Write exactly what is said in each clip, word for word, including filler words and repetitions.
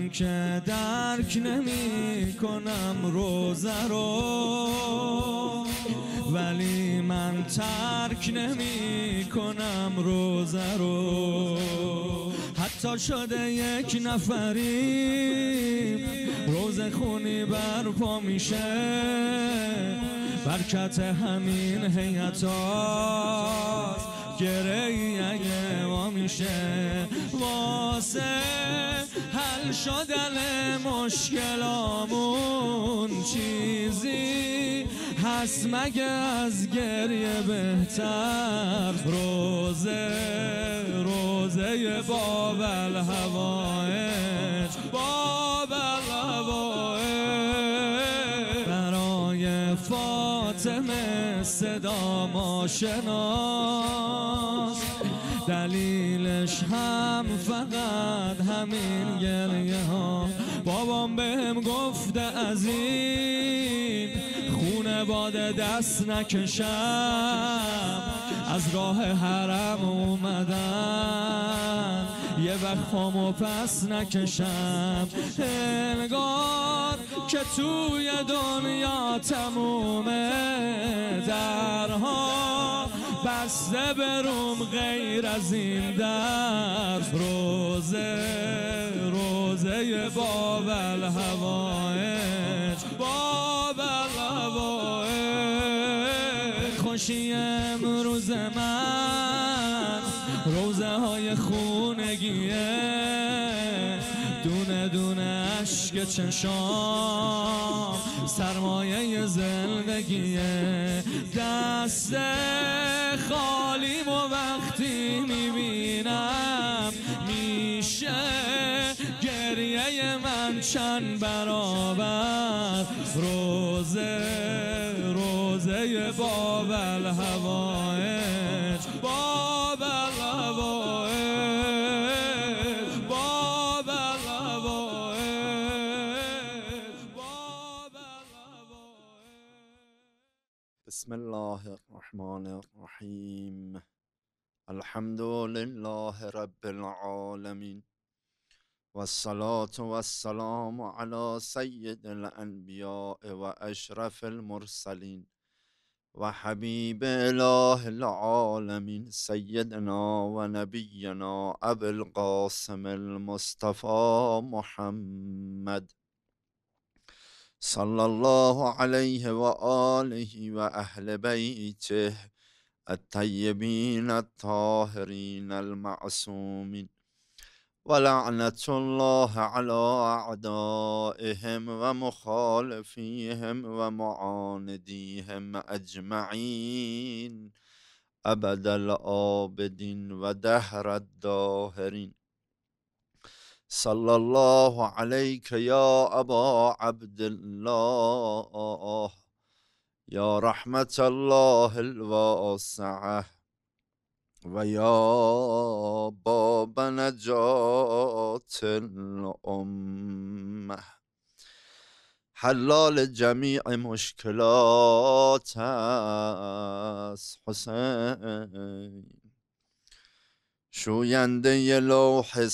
من که درک نمی کنم روزه رو، ولی من ترک نمی کنم روزه رو. حتی شده یک نفری روزه خونی برپا میشه، برکت همین هیئت‌هاست گریه اگه ما میشه. واسه حل شدن مشکلامون چیزی هست مگه از گریه بهتر؟ روزه روزه باب الهوائج، باب الهوائج. برای فاطمه صدا ما شناس، دلیلش هم فقط همین گریه ها. بابام بهم گفته از این خونه باده دست نکشم، از راه حرم اومدن یه وقت پامو پس نکشم. انگار که توی دنیا تمومه درها بسته بروم غیر از این در. روزه روزه باب الهوائج، باب الهوائج. خوشی امروز من روزه های خونگیه، دونه دونه عشق چشام سرمایه زندگیه. دست خالیم و وقتی میبینم میشه گریه من چند برابر. روزه روزه باب الهوائج، باب الهوائج، باب الهوائج، باب الهوائج. بسم الله الرحمن الرحیم. الحمد لله رب العالمین، والصلاة والسلام على سید الانبیاء و اشرف المرسلین و حبیب اله العالمین سیدنا و نبینا ابو القاسم المصطفى محمد صلی الله علیه و آله و اهل بیته الطیبین الطاهرین المعصومین، و لعنت الله علی اعدائهم و مخالفیهم و معاندیهم اجمعین ابد الآبدین و دهر الداهرین. صلی الله علیک یا ابا عبدالله، یا رحمت الله الواسعه و یا باب نجات الامه، حلال جمیع مشکلات است حسین، شوینده لوح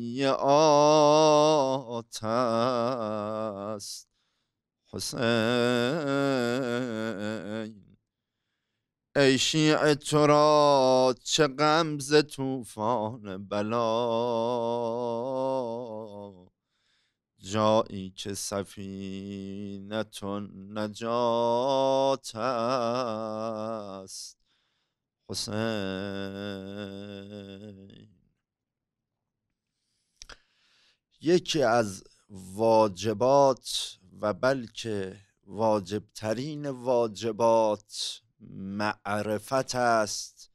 سیئات است حسین. ای شیعه تو را چه غم ز طوفان بلا، جایی که سفینه نجات است حسین. یکی از واجبات و بلکه واجبترین واجبات معرفت است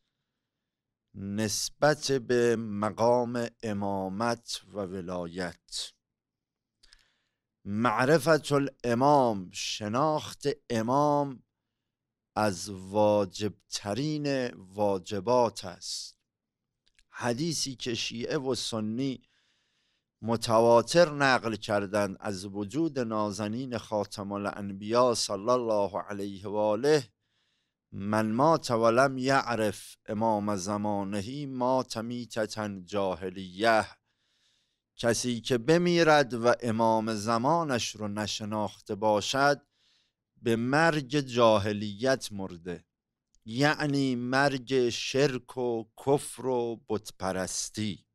نسبت به مقام امامت و ولایت. معرفت الامام، شناخت امام، از واجبترین واجبات است. حدیثی که شیعه و سنی متواتر نقل کردند از وجود نازنین خاتم الانبیا صلی الله علیه و آله: من مات ولم یعرف امام زمانه مات میتة جاهلیه. کسی که بمیرد و امام زمانش رو نشناخته باشد به مرگ جاهلیت مرده، یعنی مرگ شرک و کفر و بتپرستی.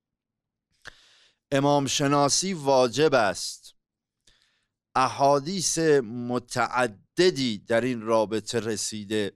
امام شناسی واجب است. احادیث متعددی در این رابطه رسیده.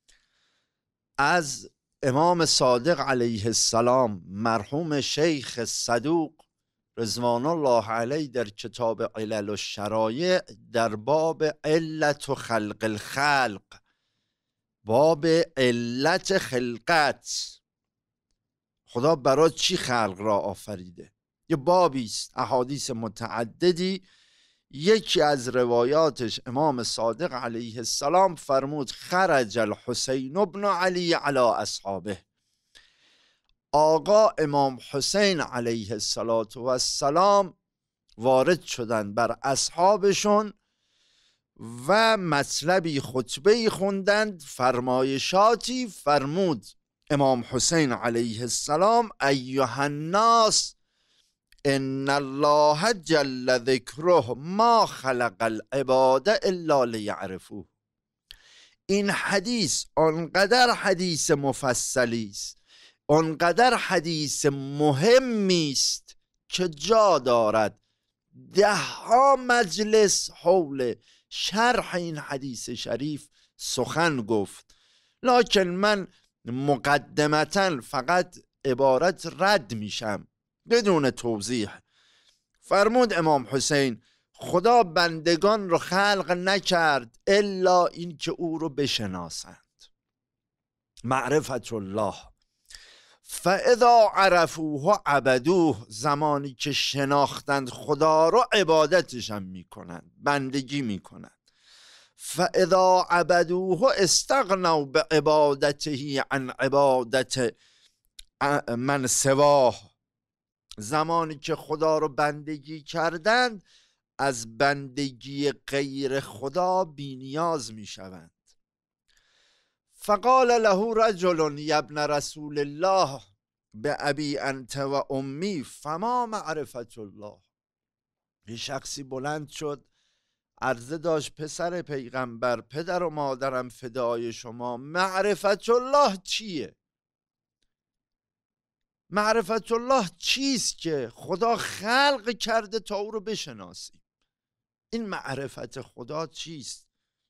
از امام صادق علیه السلام مرحوم شیخ صدوق رضوان الله علیه در کتاب علل و شرایع در باب علت و خلق الخلق، باب علت خلقت، خدا برای چی خلق را آفریده، یه بابی است، احادیث متعددی. یکی از روایاتش امام صادق علیه السلام فرمود خرج الحسین بن علی علی اصحابه. آقا امام حسین علیه السلام وارد شدن بر اصحابشون و مطلبی خطبه‌ای خوندند، فرمایشاتی فرمود امام حسین علیه السلام ایها الناس ان الله جل ذکره ما خلق العباد الا لیعرفوه. این حدیث آنقدر حدیث مفصلی است، آنقدر حدیث مهمی است که جا دارد ده ها مجلس حول شرح این حدیث شریف سخن گفت، لکن من مقدمتا فقط عبارت رد میشم بدون توضیح. فرمود امام حسین خدا بندگان رو خلق نکرد الا این که او رو بشناسند، معرفت الله. فاذا عرفوه عبدوه، زمانی که شناختند خدا رو عبادتش هم میکنند، بندگی میکنند. فاذا عبدوه استغنوا بعبادته عن عبادت من سواه، زمانی که خدا رو بندگی کردند از بندگی غیر خدا بینیاز میشوند. فقال له رجل یا ابن رسول الله به ابی انت و امی فما معرفت الله. یه شخصی بلند شد عرضه داشت پسر پیغمبر، پدر و مادرم فدای شما، معرفت الله چیه؟ معرفت الله چیست که خدا خلق کرده تا او رو بشناسیم؟ این معرفت خدا چیست؟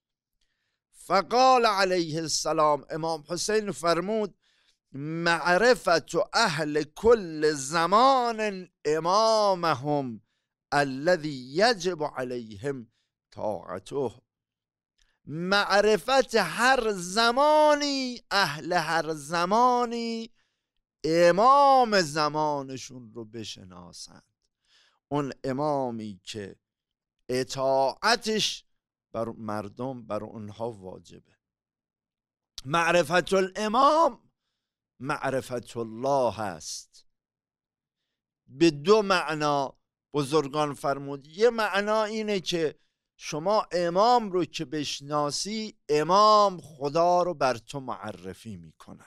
فقال علیه السلام، امام حسین فرمود معرفت اهل کل زمان امامهم الذي یجب علیهم طاعته. معرفت هر زمانی، اهل هر زمانی امام زمانشون رو بشناسند، اون امامی که اطاعتش بر مردم بر اونها واجبه. معرفت الامام معرفت الله هست. به دو معنا بزرگان فرمود. یه معنا اینه که شما امام رو که بشناسی، امام خدا رو بر تو معرفی میکند.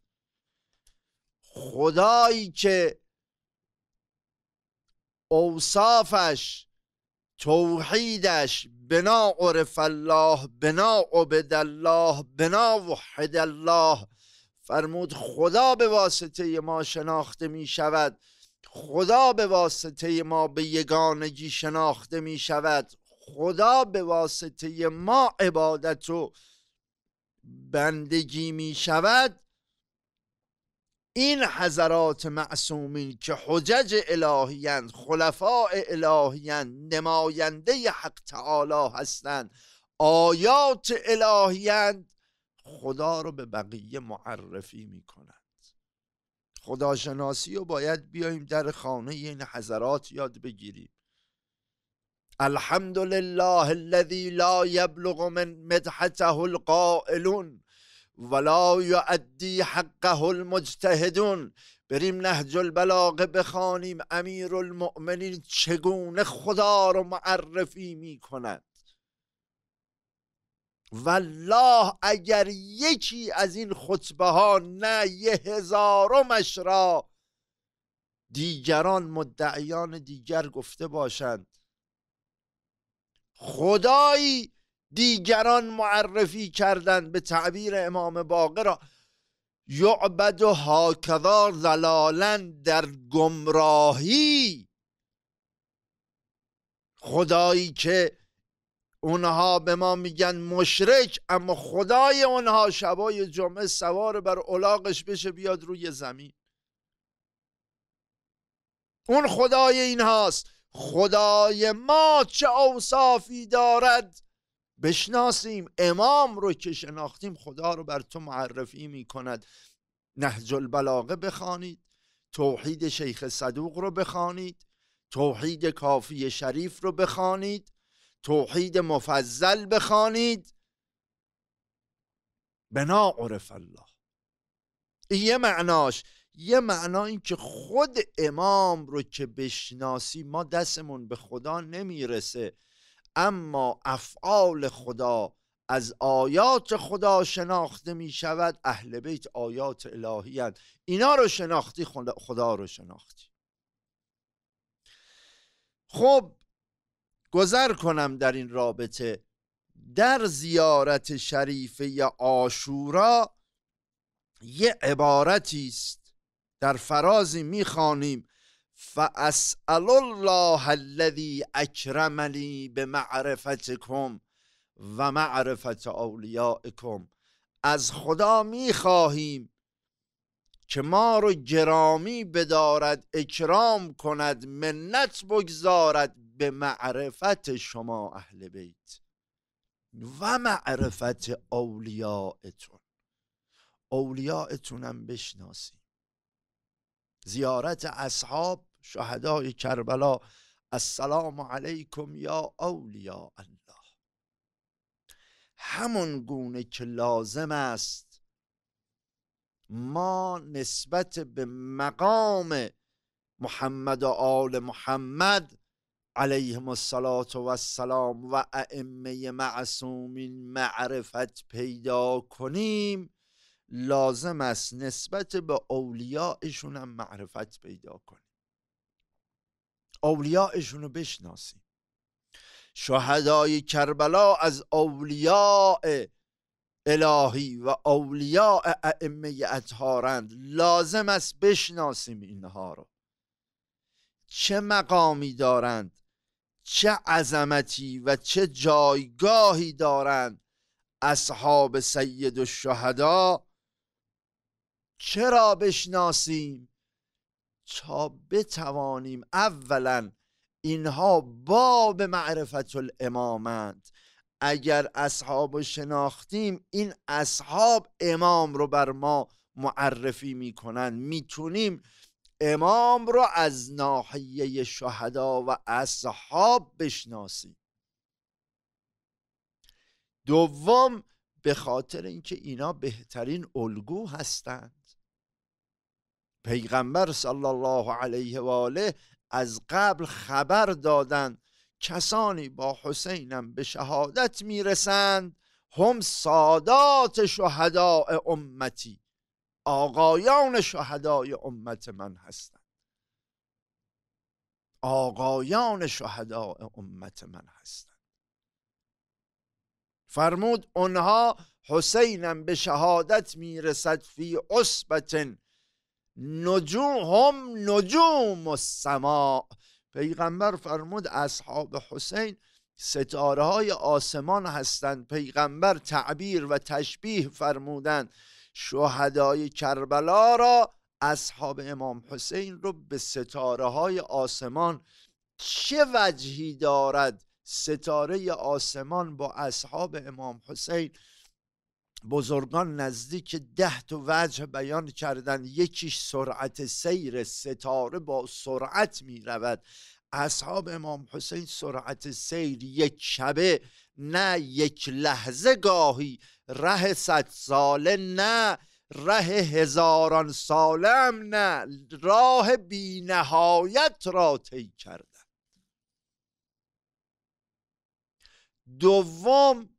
خدایی که اوصافش، توحیدش بنا عرف الله، بنا عبد الله، بنا وحد الله، فرمود خدا به واسطه ما شناخته می شود، خدا به واسطه ما به یگانگی شناخته می شود، خدا به واسطه ما عبادت و بندگی می شود. این حضرات معصومین که حجج الهیند، خلفاء الهیند، نماینده حق تعالی هستند، آیات الهیند، خدا رو به بقیه معرفی می کنند. خداشناسی رو باید بیاییم در خانه این حضرات یاد بگیریم. الحمدلله الذی لا یبلغ من مدحته القائلون ولا یؤدی حقه المجتهدون. بریم نهج البلاغه بخوانیم امیر المؤمنین چگونه خدا رو معرفی می کند. والله اگر یکی از این خطبه ها نه یه هزارمش را دیگران مدعیان دیگر گفته باشند، خدایی دیگران معرفی کردند به تعبیر امام باقر یعبد هاکذا ضلالا، در گمراهی، خدایی که اونها به ما میگن مشرک، اما خدای اونها شبای جمعه سوار بر الاغش بشه بیاد روی زمین. اون خدای این هاست. خدای ما چه اوصافی دارد بشناسیم. امام رو که شناختیم خدا رو بر تو معرفی میکند. نهج البلاغه بخوانید، توحید شیخ صدوق رو بخوانید، توحید کافی شریف رو بخوانید، توحید مفضل بخوانید. بنا عرف الله. یه معناش. یه معنا این که خود امام رو که بشناسی ما دستمون به خدا نمیرسه، اما افعال خدا از آیات خدا شناخته می شود. اهل بیت آیات الهی هست. اینا رو شناختی خدا رو شناختی. خب گذر کنم در این رابطه. در زیارت شریفه یا عاشورا یه عبارتی است در فرازی میخوانیم: فاسأل الله الذی اکرمنی بمعرفتکم و معرفت اولیائکم. از خدا میخواهیم که ما رو گرامی بدارد، اکرام کند، منت بگذارد به معرفت شما اهل بیت و معرفت اولیائتون. اولیائتونم بشناسیم. زیارت اصحاب شهدای کربلا، السلام علیکم یا اولیاء الله. همون گونه که لازم است ما نسبت به مقام محمد و آل محمد علیهم الصلاة و السلام و ائمه معصومین معرفت پیدا کنیم، لازم است نسبت به اولیاءشون هم معرفت پیدا کنیم. اولیاءشون رو بشناسیم. شهدای کربلا از اولیاء الهی و اولیاء ائمه اطهارند. لازم است بشناسیم اینها رو. چه مقامی دارند، چه عظمتی و چه جایگاهی دارند اصحاب سید الشهدا. چرا بشناسیم؟ تا بتوانیم اولا اینها باب معرفت الامامند. اگر اصحاب رو شناختیم، این اصحاب امام رو بر ما معرفی میکنن، میتونیم امام رو از ناحیه شهدا و اصحاب بشناسیم. دوم، به خاطر اینکه اینا بهترین الگو هستند. پیغمبر صلی الله علیه و آله از قبل خبر دادند کسانی با حسینم به شهادت میرسند هم سادات شهداء امتی، آقایان شهدای امت من هستند. آقایان شهداء امت من هستند. فرمود اونها حسینم به شهادت میرسد فی عصبت نجوم هم نجوم السماء. پیغمبر فرمود اصحاب حسین ستاره های آسمان هستند. پیغمبر تعبیر و تشبیه فرمودند شهدای کربلا را، اصحاب امام حسین رو، به ستاره های آسمان. چه وجهی دارد ستاره آسمان با اصحاب امام حسین؟ بزرگان نزدیک ده تا وجه بیان کردن. یکیش سرعت سیر ستاره، با سرعت می رود. اصحاب امام حسین سرعت سیر یک شبه نه، یک لحظه گاهی، ره صد ساله نه، ره هزاران ساله هم نه، راه بی نهایت را طی کردن. دوم،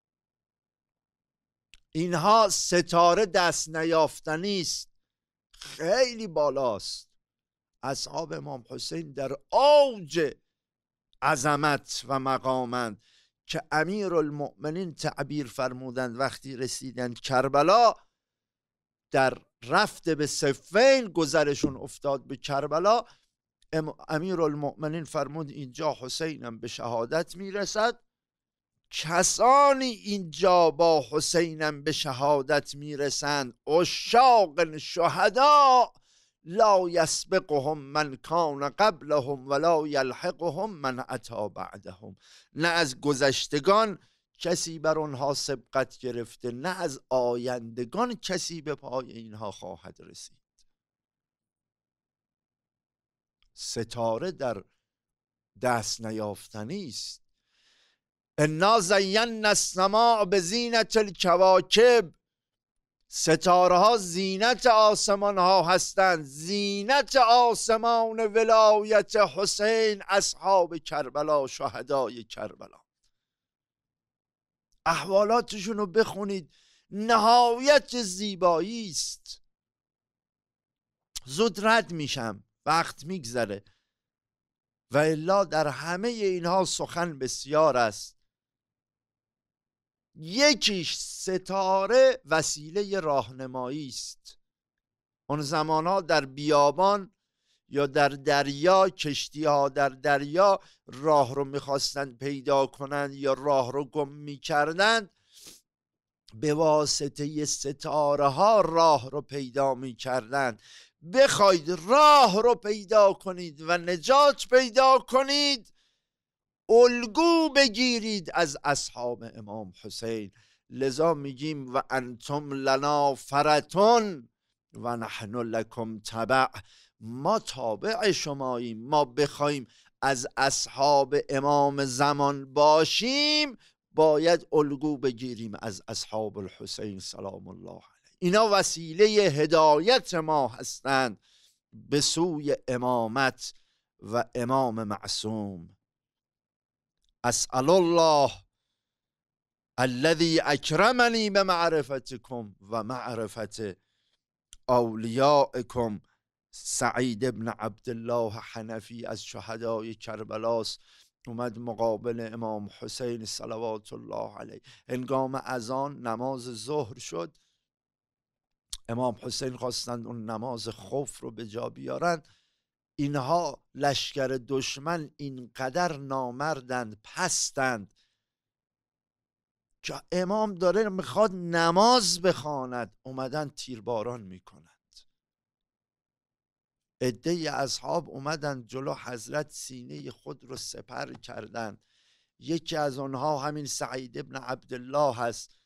اینها ستاره دست نیافتنی است، خیلی بالاست. اصحاب امام حسین در اوج عظمت و مقامند که امیرالمؤمنین تعبیر فرمودند وقتی رسیدن کربلا، در رفت به صفین گذرشون افتاد به کربلا، امیرالمؤمنین فرمود اینجا حسینم به شهادت میرسد، کسانی اینجا با حسینم به شهادت میرسند عشاق شهدا لا یسبقهم من کان قبلهم ولا یلحقهم من اتی بعدهم. نه از گذشتگان کسی بر آنها سبقت گرفته، نه از آیندگان کسی به پای اینها خواهد رسید. ستاره در دست نیافتنی است. انا زینا السماء بزینت الکواکب. ستاره ها زینت آسمان ها هستند، زینت آسمان ولایت حسین، اصحاب کربلا، شهدای کربلا. احوالاتشون رو بخونید، نهایت زیبایی است. زود رد میشم، وقت میگذره و الا در همه اینها سخن بسیار است. یکیش ستاره وسیله راهنمایی است. اون زمانها در بیابان یا در دریا، کشتی ها در دریا راه رو میخواستند پیدا کنند یا راه رو گم میکردند، به واسطه ستاره ها راه رو پیدا میکردند. بخواید راه رو پیدا کنید و نجات پیدا کنید، الگو بگیرید از اصحاب امام حسین. لذا میگیم و انتم لنا فرتون و نحن لکم تبع. ما تابع شماییم. ما بخوایم از اصحاب امام زمان باشیم، باید الگو بگیریم از اصحاب الحسین سلام الله علیه. اینا وسیله هدایت ما هستند به سوی امامت و امام معصوم. اسأل الله الذي اکرمنی بمعرفتکم و معرفت اولیائکم. سعید ابن عبدالله حنفی از شهدای کربلاس، اومد مقابل امام حسین صلوات الله علیه. هنگام اذان نماز ظهر شد، امام حسین خواستند اون نماز خوف رو به جا بیارن. اینها لشکر دشمن اینقدر نامردند، پستند که امام داره میخواد نماز بخواند، اومدن تیرباران میکنند. عده اصحاب اومدن جلو حضرت، سینه خود رو سپر کردند. یکی از اونها همین سعید ابن عبدالله هست.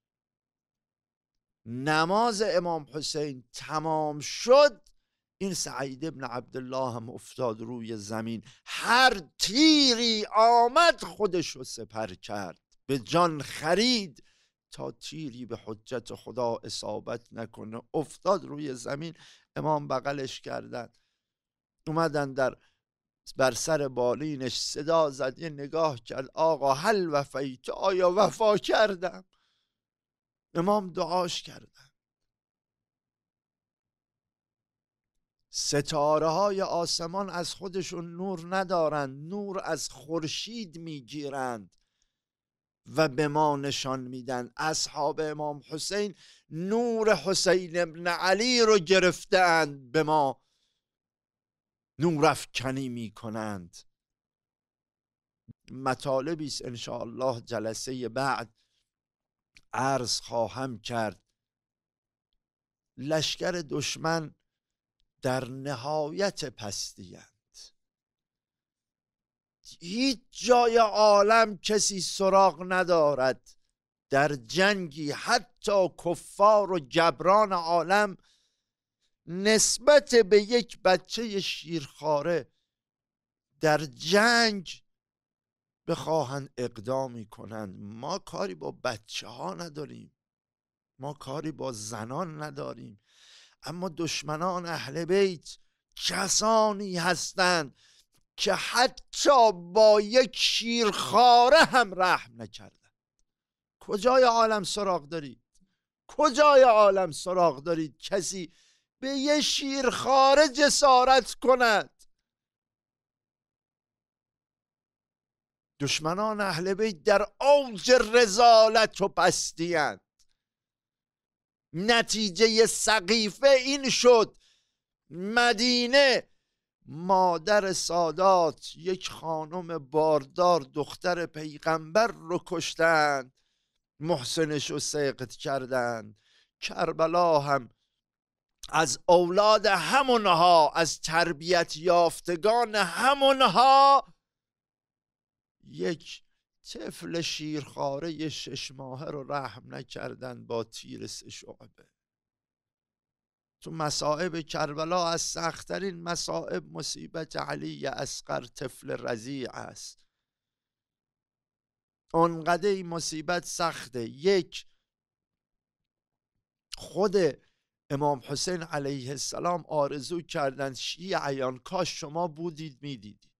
نماز امام حسین تمام شد، این سعید ابن عبدالله هم افتاد روی زمین. هر تیری آمد خودش رو سپر کرد، به جان خرید تا تیری به حجت خدا اصابت نکنه. افتاد روی زمین، امام بغلش کردن، اومدن در بر سر بالینش صدا زد، یه نگاه کرد، آقا هل وفیت، آیا وفا کردم؟ امام دعاش کردن. ستاره های آسمان از خودشون نور ندارند، نور از خورشید میگیرند و به ما نشان میدن. اصحاب امام حسین نور حسین ابن علی رو گرفتند، به ما نور افکنی میکنند. مطالبی است ان شاء الله جلسه بعد عرض خواهم کرد. لشکر دشمن در نهایت پستی اند. هیچ جای عالم کسی سراغ ندارد در جنگی، حتی کفار و جبران عالم، نسبت به یک بچه شیرخواره در جنگ بخواهند اقدامی کنند. ما کاری با بچه ها نداریم، ما کاری با زنان نداریم، اما دشمنان اهل بیت کسانی هستند که حتی با یک شیرخواره هم رحم نکردند. کجای عالم سراغ دارید؟ کجای عالم سراغ دارید کسی به یه شیرخواره جسارت کند؟ دشمنان اهل بیت در اوج رذالت و پستی اند. نتیجه سقیفه این شد مدینه مادر سادات، یک خانم باردار دختر پیغمبر رو کشتند، محسنش رو سقط کردند. کربلا هم از اولاد همونها، از تربیت یافتگان همونها، یک طفل شیرخواره شش ماهه رو رحم نکردن با تیر سه شعبه. تو مصائب کربلا از سخت‌ترین مصائب مصیبت علی اصغر طفل رضیع است. اونقدر این مصیبت سخته. یک، خود امام حسین علیه السلام آرزو کردند شیعیان کاش شما بودید میدیدید.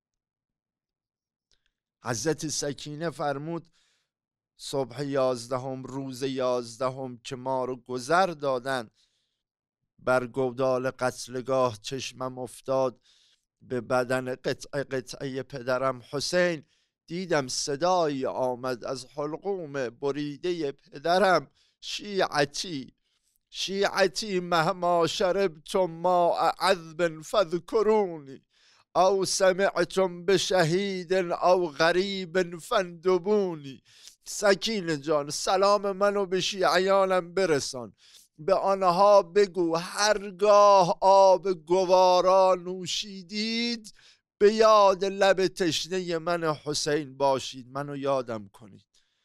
حضرت سکینه فرمود صبح یازدهم روز یازدهم که ما رو گذر دادن بر گودال قتلگاه، چشمم افتاد به بدن قطعه قطعه پدرم حسین. دیدم صدایی آمد از حلقوم بریده پدرم، شیعتی شیعتی مهما شربتم ماء عذب فذکرونی او سمعتم بشهید او غریب فاندبونی. سکینه جان سلام منو به شیعیانم برسان، به آنها بگو هرگاه آب گوارا نوشیدید به یاد لب تشنه من حسین باشید، منو یادم کنید.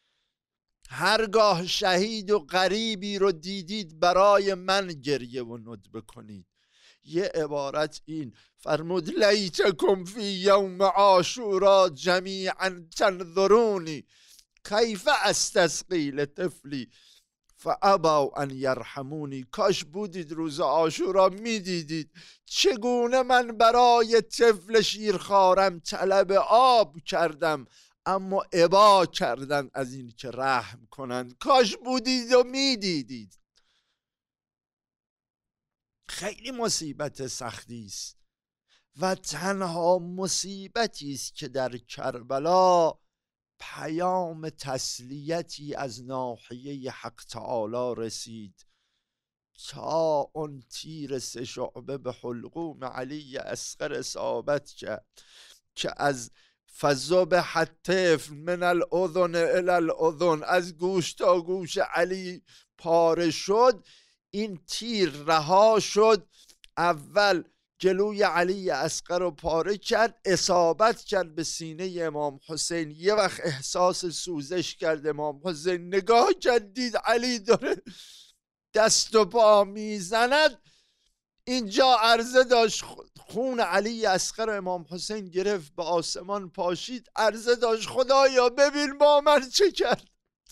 هرگاه شهید و غریبی رو دیدید برای من گریه و ندبه کنید. یه عبارت این فرمود لیتکم فی یوم عاشورا جمیعا تنظرونی کیف استسقی لطفلی فابوا ان یرحمونی. کاش بودید روز عاشورا میدیدید چگونه من برای طفل شیرخوارم طلب آب کردم، اما ابا کردن از این که رحم کنند. کاش بودید و میدیدید. خیلی مصیبت سختی است و تنها مصیبتی است که در کربلا پیام تسلیتی از ناحیه حق تعالی رسید تا اون تیر سه شعبه به حلقوم علی اصغر اصابت کرد که از فضبح الطفل من الاذن الی الاذن، از گوش تا گوش علی پاره شد. این تیر رها شد، اول جلوی علی اصغر رو پاره کرد، اصابت کرد به سینه امام حسین. یه وقت احساس سوزش کرد امام حسین، نگاه کرد دید علی داره دست و پا میزند. اینجا عرضه داشت خون علی اصغر امام حسین گرفت به آسمان پاشید، عرضه داشت خدایا ببین با من چه کرد.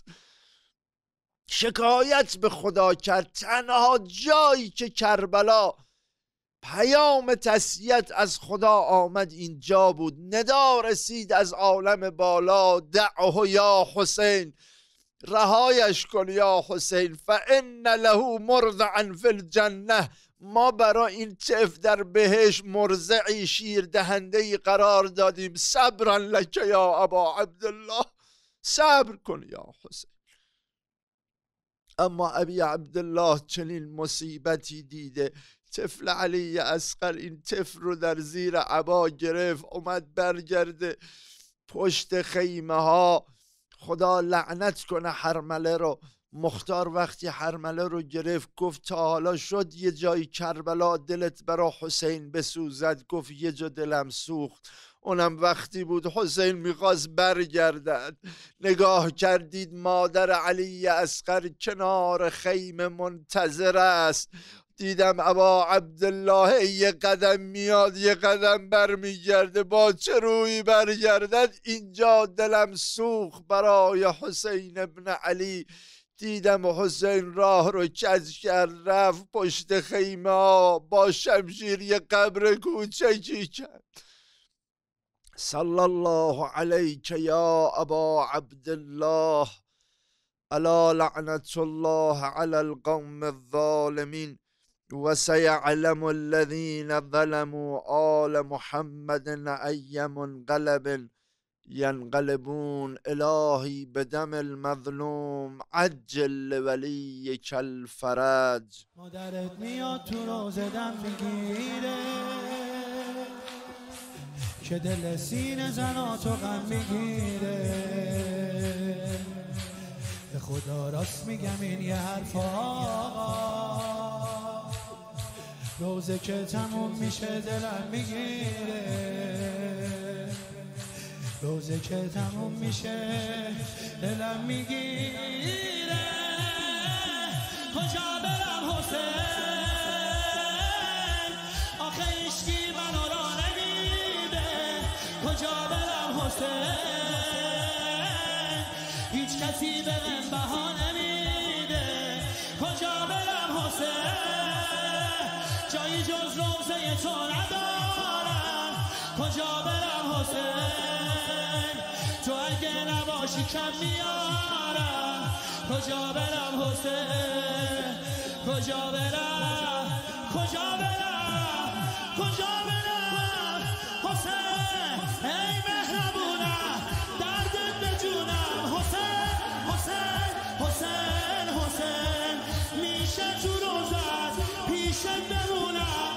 شکایت به خدا کرد. تنها جایی که کربلا پیام تسلیت از خدا آمد اینجا بود. ندا رسید از عالم بالا دعه یا حسین، رهایش کن یا حسین، فان له مرضعا فی الجنه، ما برای این طفل در بهش مرضعی شیر دهنده قرار دادیم. صبرا لک یا ابا عبدالله، صبر کن یا حسین. اما ابی عبدالله چنین مصیبتی دیده. طفل علی اصغر این طفل رو در زیر عبا گرفت، اومد برگرده پشت خیمه ها. خدا لعنت کنه حرمله رو. مختار وقتی حرمله رو گرفت گفت تا حالا شد یه جای کربلا دلت برا حسین بسوزد؟ گفت یه جا دلم سوخت، اونم وقتی بود حسین میخواست برگردد. نگاه کردید مادر علی اصغر کنار خیمه منتظر است. دیدم ابا عبدالله یه قدم میاد یه قدم برمیگرده، با چه روی برگردد؟ اینجا دلم سوخت برای حسین ابن علی. دیدم حسین راه رو کج کرد، رفت پشت خیمه ها، با شمشیر یه قبر کوچکی کرد. صلی الله علیک یا ابا عبدالله، الا لعنت الله علی القوم الظالمین. وسيعلم الذين ظلموا آل محمد أي منقلب ینقلبون. الهی به دم المظلوم عجل لولیک الفرج. مادرت میاد تو روزه دم میگیره که دل سینه زناتو غم میگیره. به خدا راست میگم این یه حرف آقا، روزه که تموم میشه دلم میگیره. روزه که تموم میشه دلم میگیره. کجا برم حسین آخه هیچکی منو را نمیده. کجا برم حسین هیچ کسی به من بها نمیده. کجا برم حسین جایی جز روزه تو ندارم. کجا برم حسین تو اگه نباشی کم میارم. کجا برم حسین کجا برم کجا برم کجا برم حسین ای مهربونم دردت به جونم. حسین حسین حسین حسین میشه تو روزت پیشت بمونم.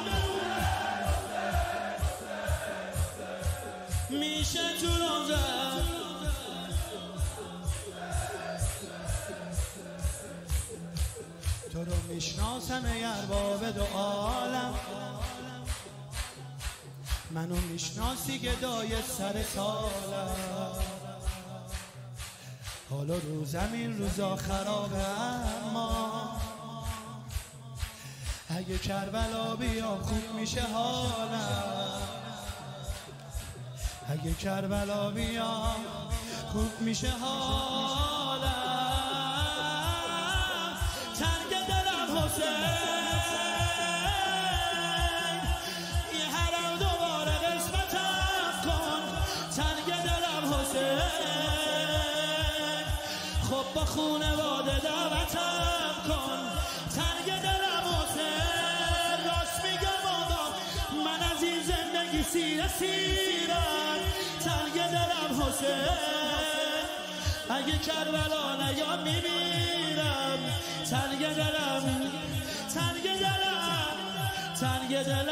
میشه تو روزت تو رو میشناسم ای ارباب دو عالم. منو میشناسی گدای سر سالم. حالا رو زمین روزا خرابه اما اگه کربلا بیام خوب میشه حالم. اگه کربلا بیام خوب میشه حالم. تنگ دلم حسین یه حرم دوباره قسمتم کن. تنگ دلم حسین خب با خونواده دعوتم کن. تنگ دلم حسین راست میگم آقا من از این زندگی سیر سیرم. تنگ دلم حسین اگه کربلا نیام میمیرم. تنگ دلم تنگ دلم تنگ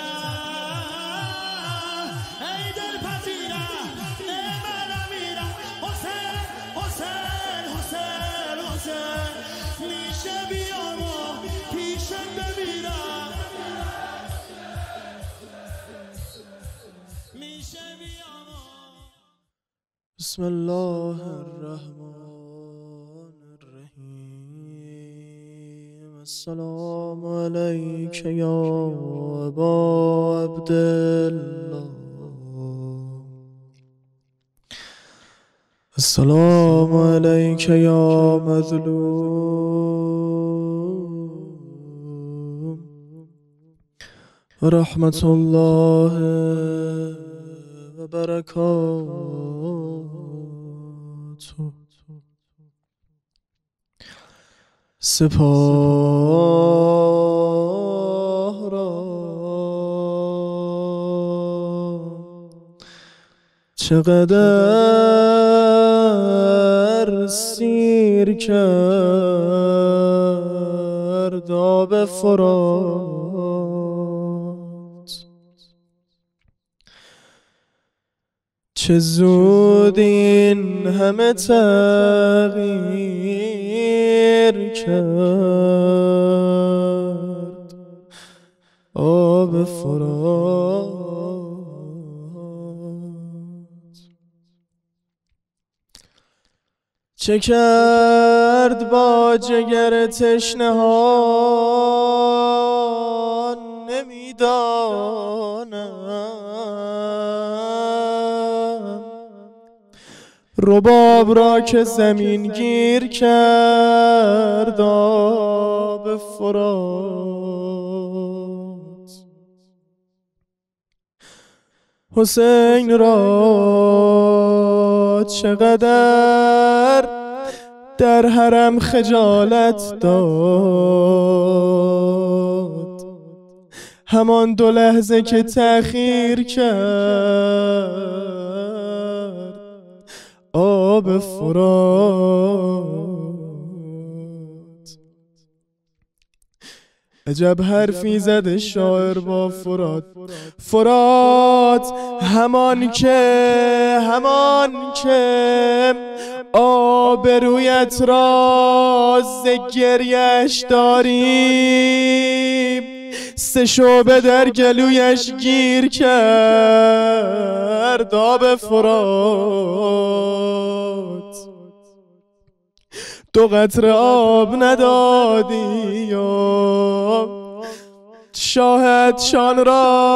دلم ای دل پذیرم ای من امیرم. حسین حسین حسین حسین میشه بیام و پیشم بمیرم. میشه بیام بسم الله الرحمن الرحیم. السلام علیک یا ابا عبدالله. السلام علیک یا مظلوم و رحمت الله و برکاته. سپاه را چقدر سیر کرد آب فرات. چه زود این همه تغییر کرد آب فرات. چه کرد با جگر تشنه ها نمیدانم. رباب را که زمین گیر کرد آب فرات. حسین را چقدر در حرم خجالت داد همان دو لحظه که تأخیر کرد آب فرات. عجب حرفی زده شاعر با فرات. فرات همان که همان که آبرویت را ز گریه‌اش داریم، سه شعبه در گلویش گیر کرد آب فرات. دو قطره آب ندادی یا شاهد شان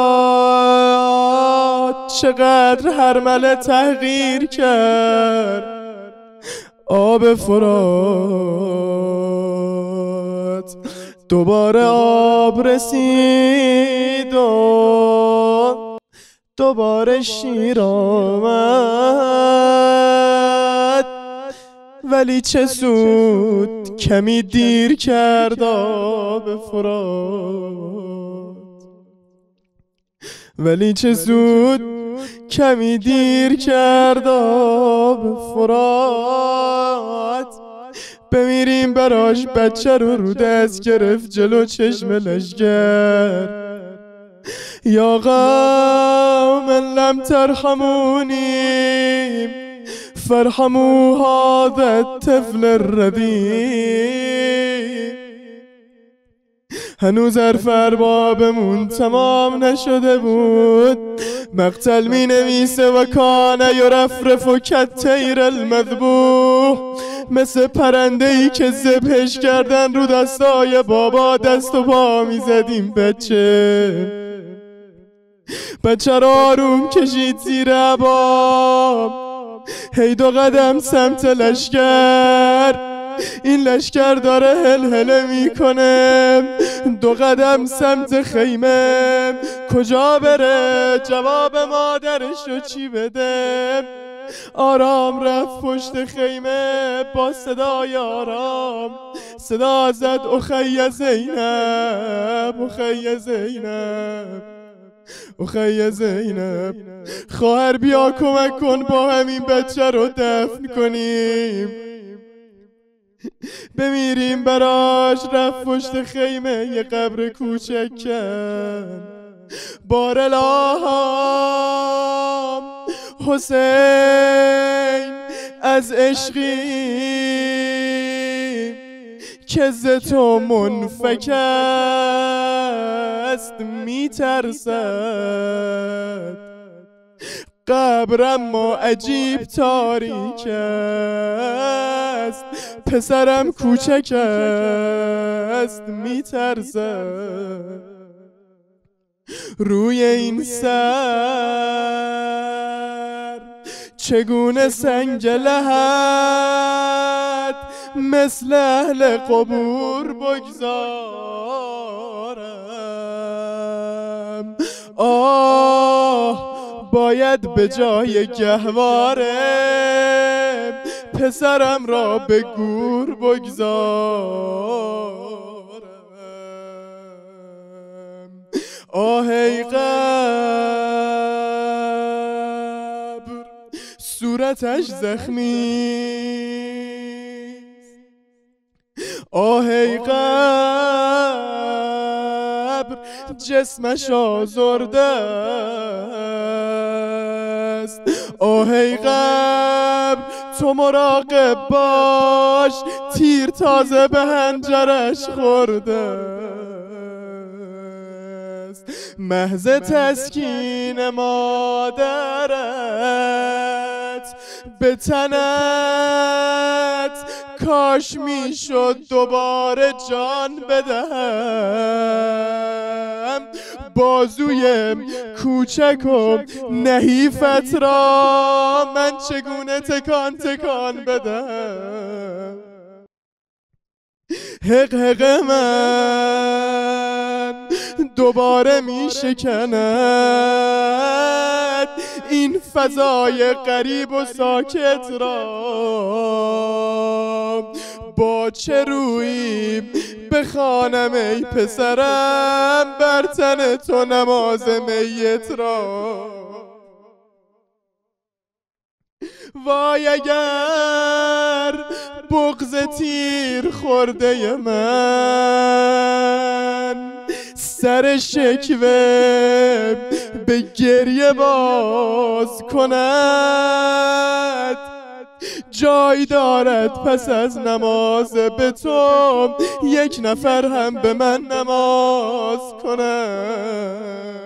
را چقدر هرمله تحقیر کرد آب فرات. دوباره آب رسید و دوباره شیر آمد، ولی چه سود کمی دیر کرد آب فرات. ولی چه سود کمی دیر کرد آب فرات. بمیریم براش بچه رو رو دست گرفت جلو چشم لشگر. یا قوم لم ترحمونی فرحموا هذا الطفل الرضیع. هنوز حرف اربابمون تمام نشده بود، مقتل می نویسه و کان یرفرف کالطیر المذبوح. مثل پرنده ای که ذبحش کردن رو دستای بابا دست و پا می زدیم. بچه بچه را آروم کشید زیر عبا، هی دو قدم سمت لشکر. این لشکر داره هل هله میکنه. دو قدم سمت خیمه، کجا بره؟ جواب مادرشو چی بده؟ آرام رفت پشت خیمه با صدای آرام، صدا زد اخی زینب اخی زینب اخی زینب. خواهر بیا کمک کن با همین بچه رو دفن کنیم، بمیریم براش. رفت پشت خیمه یه قبر کوچک کن. بار الهام حسین از عشقی که ز تو منفک است میترسد. قبرم ما عجیب تاریک است، پسرم کوچک است میترسد. روی این سر چگونه سنگ لحد مثل اهل قبور بگذارم. آه باید به جای گهواره پسرم را به گور بگذارم. آه ای قبر صورتش زخمی، آه ای قبر جسمش آزرده است. آه ای قبر تو مراقب باش، تیر تازه به حنجرش خورده است. محض تسکین مادرت به تنت کاش میشد دوباره جان بدهم. بازوی کوچک و نحیفت را من چگونه تکان تکان بدم. حق حق من دوباره می شکند این فضای غریب و ساکت را. با چه رویی بخوانم ای پسرم بر تن تو نماز میت را؟ وای اگر بغض تیر خورده من سر شکوه به گریه باز کند، جای دارد پس از نماز به تو یک نفر هم به من نماز کند.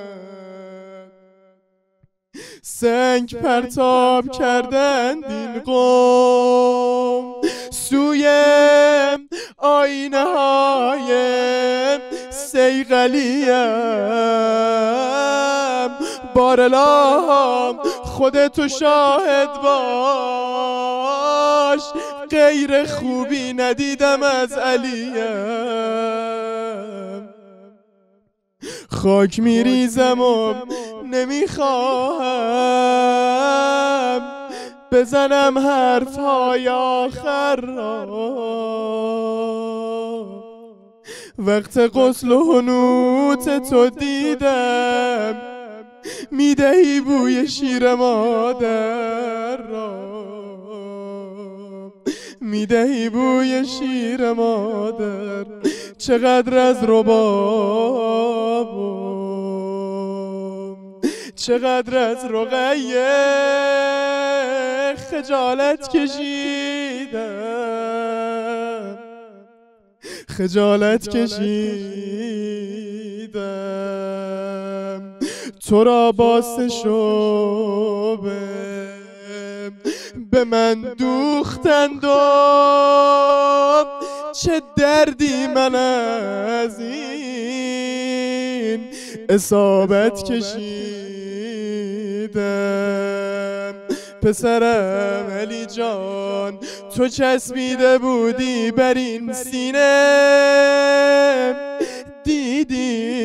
سنگ پرتاب کردند این قوم سوی آینه های صیقلیم، بارالله خودتو شاهد باش غیر خوبی ندیدم از علیم. خاک میریزم و نمیخواهم بزنم حرف های آخر را، وقت غسل و حنوط تو دیدم میدهی بوی شیر مادر را، میدهی بوی شیر مادر. چقدر از رباب چقدر از رقیه خجالت کشیدم، خجالت کشیدم تو را با سه شعبه به من دوختند و چه دردی من از این اصابت کشیدم. پسرم علی جان تو چسبیده بودی بر این سینه، دیدی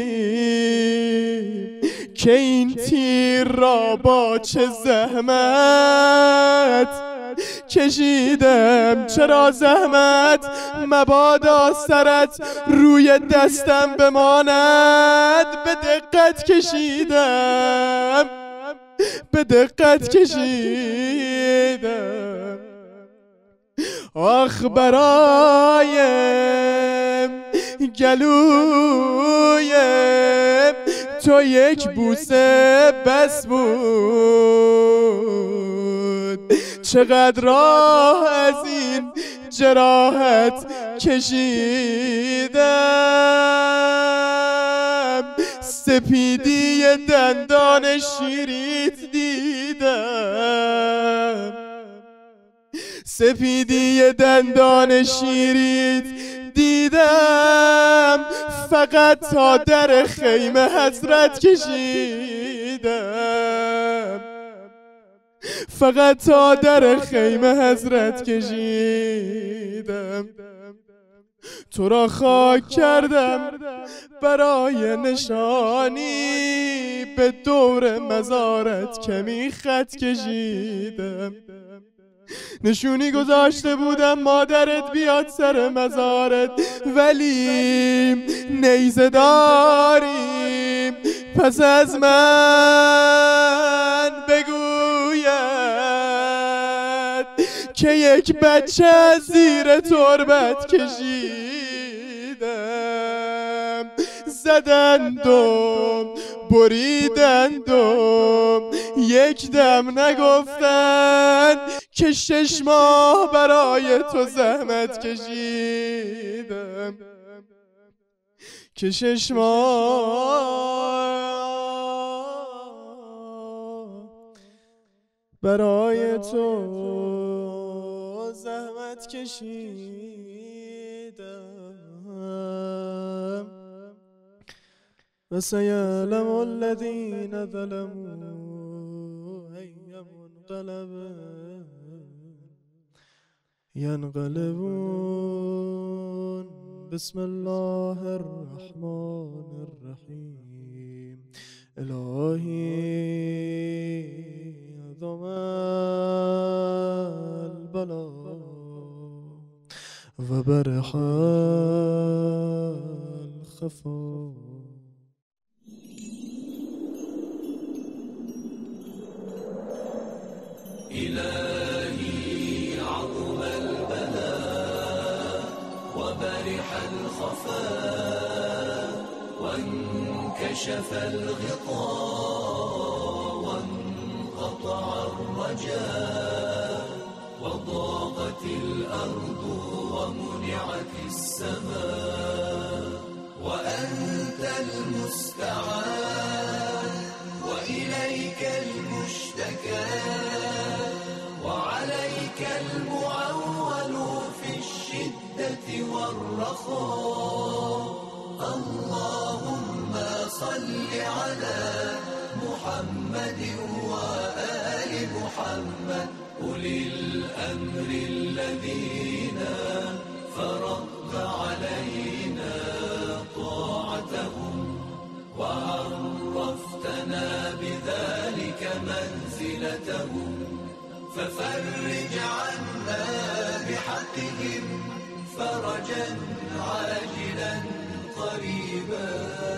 که این تیر را با چه زحمت کشیدم. چرا زحمت؟ مبادا سرت روی دستم بماند. به دقت کشیدم، به دقت کشیدم. آخ برای گلوی تو یک بوسه بس بود، چقدر راه از این جراحت کشیدم. سپیدی دندان شیریت دیدم، سپیدی دندان شیریت دیدم. فقط تا در خیمه حضرت کشیدم، فقط تا در خیمه حضرت کشیدم. تو را خاک کردم برای نشانی، به دور مزارت کمی خط کشیدم. نشونی گذاشته بودم مادرت بیاد سر مزارت، ولی نیزه داری پس از من بگوید که یک بچه از زیر تربت کشیدم. زدندم بریدندم یک دم نگفتند که شش ماه برای تو زحمت کشیدم، که شش ماه برای تو زحمت کشیدم. و سیعلم الذین ظلموا ای منقلب ینقلبون. بسم الله الرحمن الرحیم. الهی عظم البلا و خبر حال خفا. إلهي عظم البلاء وبرح الخفاء وانكشف الغطاء وانقطع الرجاء وضاقت الأرض ومنعت السماء وأنت المستعان وإليك المشتكى وعليك المعول في الشدة والرخاء. اللهم صل على محمد وآل محمد أولي الأمر الذين فرضت علينا طاعتهم وعرفتنا بذلك منزلتهم، ففرج عنا بحقهم فرجا عاجلا قريبا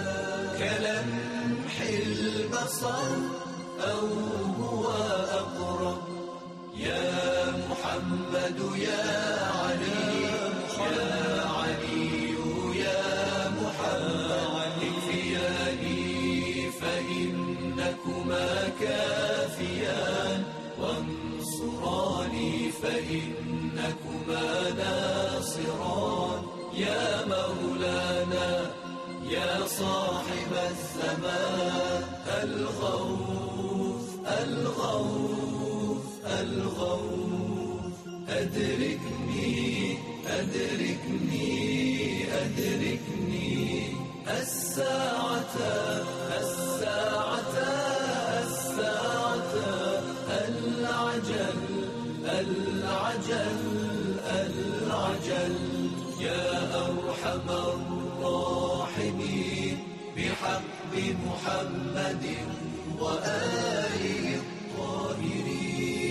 كلمح البصر أو هو أقرب. يا محمد يا علي يا علي يا محمد اكفياني فإنكما كافيان وانصراني فإنكما ناصران. يا مولانا يا صاحب الزمان الغوث الغوث الغوث أدركني أدركني أدركني الساعة الساعة الساعة العجل العجل العجل. يا أرحم الراحمين بحق محمد وآله الطاهرين.